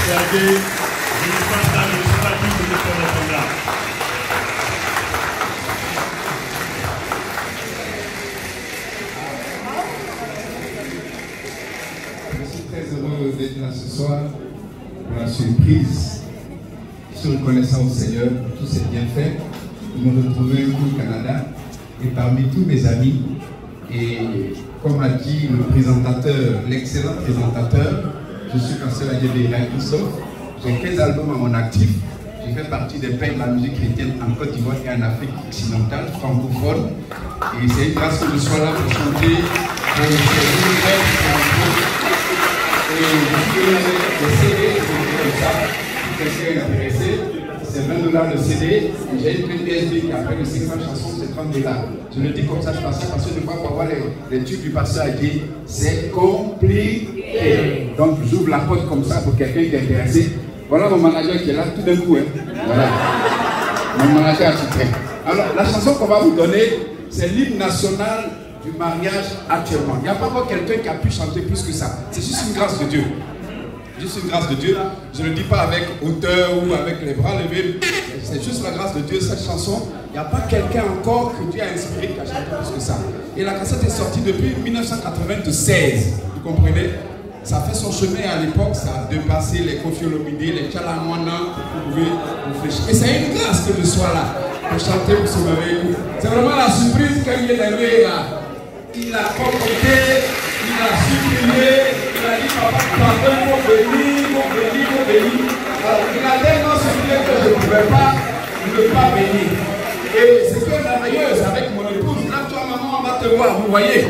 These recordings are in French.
Regardez, je ne partage pas tout de ce là. Je suis très heureux d'être là ce soir pour la surprise. Je suis reconnaissant au Seigneur pour tous ses bienfaits. Nous nous retrouvons au Canada et parmi tous mes amis. Et comme a dit le présentateur, l'excellent présentateur, je suis pasteur Adjébé Christophe. J'ai 15 albums à mon actif. J'ai fait partie des pères de la musique chrétienne en Côte d'Ivoire et en Afrique occidentale, francophone. Et c'est une grâce que je sois là pour chanter. Et je suis quelqu'un intéressé. C'est 20$ le CD. J'ai une clé USB qui a près de 500 chansons, c'est 30$. Je le dis comme ça, je passe parce que je crois pour avoir les tubes du pasteur a dit c'est compliqué. Donc j'ouvre la porte comme ça pour quelqu'un qui est intéressé. Voilà mon manager qui est là tout d'un coup. Voilà. Mon manager attitré. Alors la chanson qu'on va vous donner, c'est l'hymne national du mariage actuellement. Il n'y a pas encore quelqu'un qui a pu chanter plus que ça. C'est juste une grâce de Dieu. Juste une grâce de Dieu. Je ne le dis pas avec hauteur ou avec les bras levés. C'est juste la grâce de Dieu. Cette chanson, il n'y a pas quelqu'un encore que Dieu a inspiré qui a chanté plus que ça. Et la cassette est sortie depuis 1996. Vous comprenez? Ça a fait son chemin à l'époque. Ça a dépassé les Koffi Olomide, les Tchalamouana. Vous pouvez réfléchir. Et c'est une grâce que je sois là pour chanter pour ce merveilleux. C'est vraiment la surprise qu'il est arrivé là. Il a concocté, il a supprimé, il a dit papa, pardon, mon béni. Alors il a tellement supprimé que je ne pouvais pas ne pas bénir. Et c'est que merveilleuse avec mon épouse. Là, toi, maman, on va te voir, vous voyez.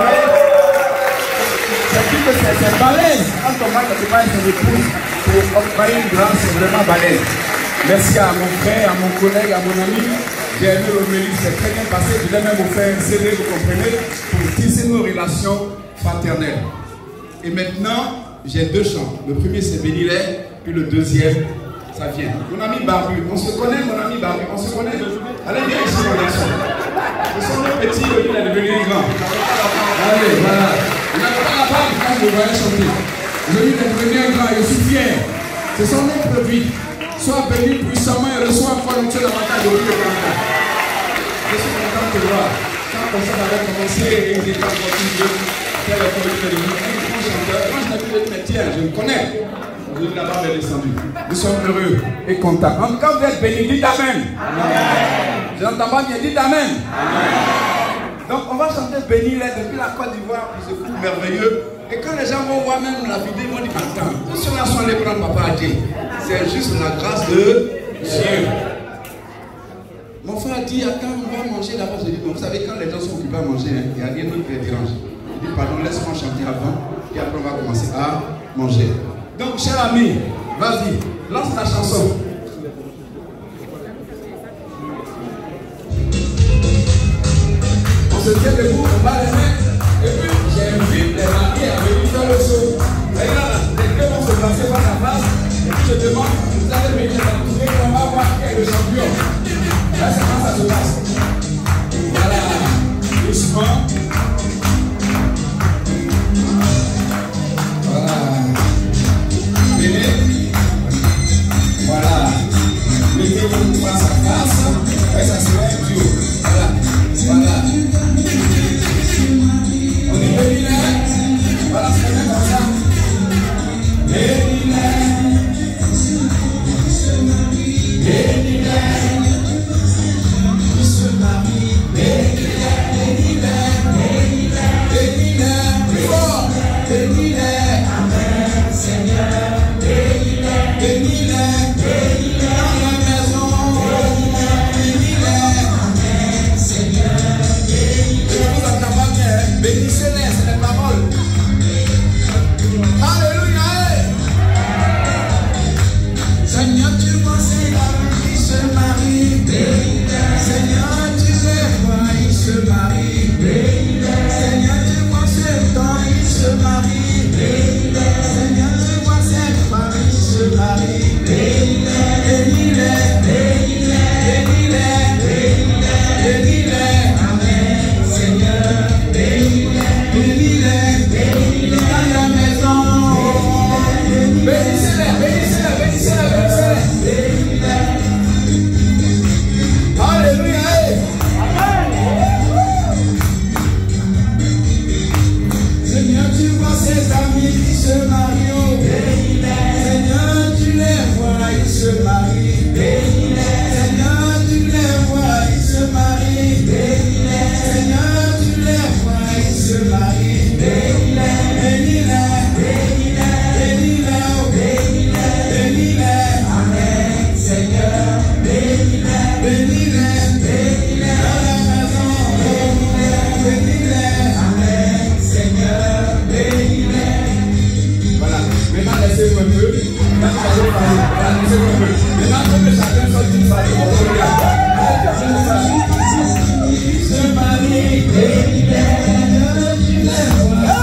C'est balèze. Quand on va te voir son épouse pour octroyer une grâce, c'est vraiment balèze. Merci à mon frère, à mon collègue, à mon ami. J'ai aimé l'homélie, c'est très bien passé. Je l'ai même offert un CD, vous comprenez, pour tisser nos relations fraternelles. Et maintenant, j'ai deux chants. Le premier, c'est Bénilet, puis le deuxième, ça vient. Mon ami Barbu, on se connaît, mon ami Barbu, on se connaît. Allez, viens ici, mon garçon. Ce sont nos petits, lui, il est devenu grand. Allez, voilà. Il n'a pas la barbe quand je le voyais chanter. Aujourd'hui, il est devenu un grand, je suis fier. Ce sont nos produits. Sois béni puissamment et reçois encore un seul avantage de vie au Canada. Je suis content de te voir. Quand le concert avait commencé et il était en continué, tel est le grand chanteur. Moi, je n'ai plus de métier, je le connais. Aujourd'hui, la barbe est descendue. Nous sommes heureux et contents. En tout cas, vous êtes bénis, dites Amen. Je n'entends pas bien, dites Amen. Donc, on va chanter Béni depuis la Côte d'Ivoire, ce coup merveilleux. Et quand les gens vont voir même la vidéo, ils vont dire attends, ceux-là sont allés prendre papa Adjé. C'est juste la grâce de Dieu. Mon frère dit attends, on va manger d'abord. Je dis vous savez, quand les gens sont occupés à manger, il n'y a rien d'autre qui les dérange. Je dis pardon, laisse-moi chanter avant, et après on va commencer à manger. Donc, cher ami, vas-y, lance ta chanson. On se tient debout, on va les mettre. Et puis, j'invite les mariés à venir faire le saut. Regarde, les deux vont se placer par la place. Et puis, je demande, vous allez venir l'entourer, on va voir qui est le champion. Là, c'est comment ça se passe. Voilà, doucement. Voilà. Venez. Voilà. Mettez-vous face à face. Et ça sera un duo. Voilà. Voilà. On est venu là. Voilà, c'est bien comme ça. Venu là. Venu là. Il se marie. Venu là. Venu là. Venu là. Venu là. Plus fort. Venu là. Amen, Seigneur. Venu là. Venu là. Venu là. Dans la maison. Venu là. Venu là. Amen, Seigneur. Bénissez-les, c'est la parole. Alléluia. Seigneur, tu vois ces hommes qui se marient. Seigneur, tu sais quoi, ils se marient. Seigneur, tu vois ces temps, ils se marient. vois ses amis qui se marient. Seigneur, tu les vois, ils se marient. Seigneur, tu les vois, ils se marient. Seigneur, tu les vois, ils se marient. Bénis-les, bénis-les, bénis-les. Amen, Seigneur. Bénis-les, bénis-les. Dans la maison, bénis-les. Amen, Seigneur. Bénis-les. Voilà, maintenant laissez-moi un peu. Maintenant, allez parler. Voilà, laissez-moi un peu. Maintenant, que chacun sorte d'une famille. Se marie, bénis-les. Tu les vois.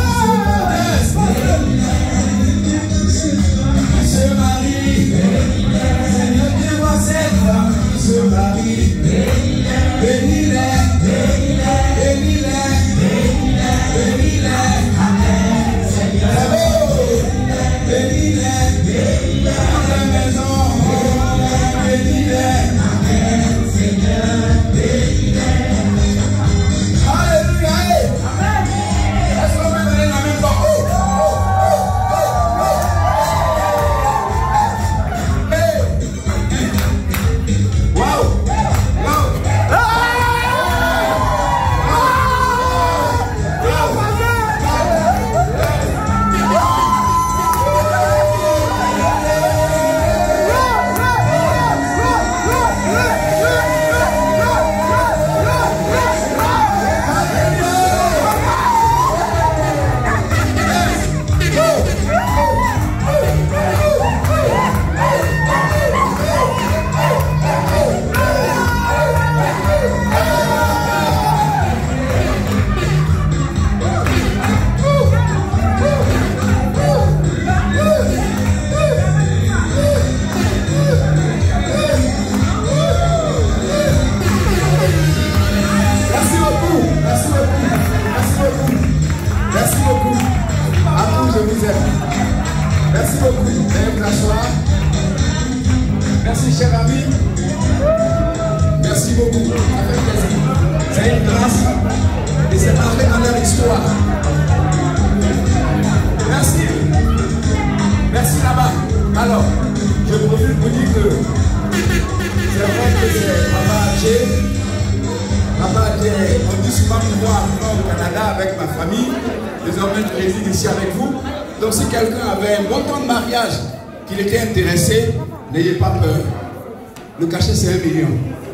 Se marie, Seigneur, tu vois cette femme qui se marie. Bénis-les, bénis-les, bénis-les. Amen, Seigneur. Bénis-les, dans la maison. Bénis-les. Amen, Seigneur. Bénis-les. Alléluia. Amen. Est-ce qu'on peut donner la même temps? Merci beaucoup. Veuillez t'asseoir. Merci, cher ami. Merci beaucoup. Avec plaisir. C'est une grâce et c'est marqué dans leur histoire. Merci. Merci là-bas. Alors, je profite pour dire que c'est vrai que c'est Papa Adjé. Papa Adjé, on dit souvent me voir au Canada avec ma famille. Désormais, je réside ici avec vous. Donc si quelqu'un avait un bon temps de mariage, qu'il était intéressé, n'ayez pas peur. Le cachet c'est 1 million.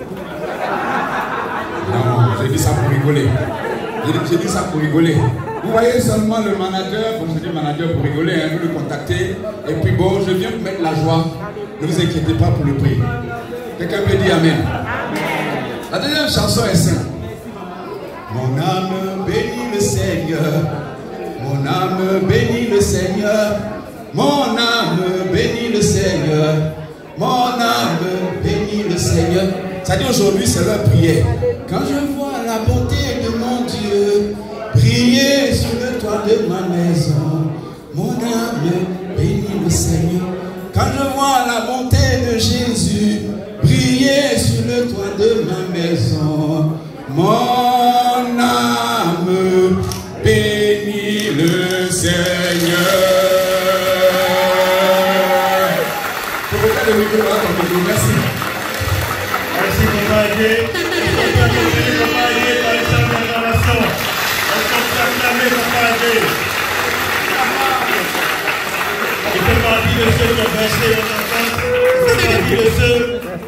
Non, j'ai dit ça pour rigoler. J'ai dit ça pour rigoler. Vous voyez seulement le manager, comme je dis manager pour rigoler, hein, vous le contactez. Et puis bon, je viens vous mettre la joie. Ne vous inquiétez pas pour le prix. Quelqu'un peut dire Amen. La deuxième chanson est simple. Mon âme bénit le Seigneur. Mon âme bénit le Seigneur, mon âme bénit le Seigneur, mon âme bénit le Seigneur. Ça dit aujourd'hui c'est leur prière. Quand je vois la bonté de mon Dieu briller sur le toit de ma maison, mon âme bénit le Seigneur. Quand je vois la bonté de Jésus briller sur le toit de ma maison, mon âme bénis le Seigneur. Merci. Merci, Papa Adjé. Est-ce qu'on peut applaudir Papa Adjé par une salle d'adoration? Est-ce qu'on peut acclamer Papa Adjé? Il fait partie de ceux qui ont versé leur enfance. Il fait partie de ceux